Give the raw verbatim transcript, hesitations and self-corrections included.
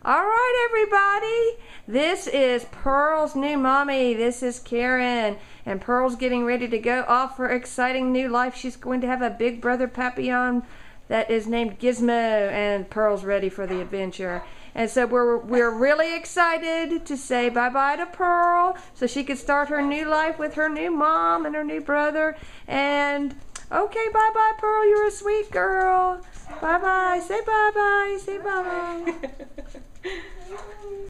All right, everybody. This is Pearl's new mommy. This is Karen. And Pearl's getting ready to go off for exciting new life. She's going to have a big brother Papillon that is named Gizmo. And Pearl's ready for the adventure. And so we're, we're really excited to say bye-bye to Pearl so she can start her new life with her new mom and her new brother. And okay, bye-bye, Pearl. You're a sweet girl. Bye-bye. Say bye-bye. Say bye-bye.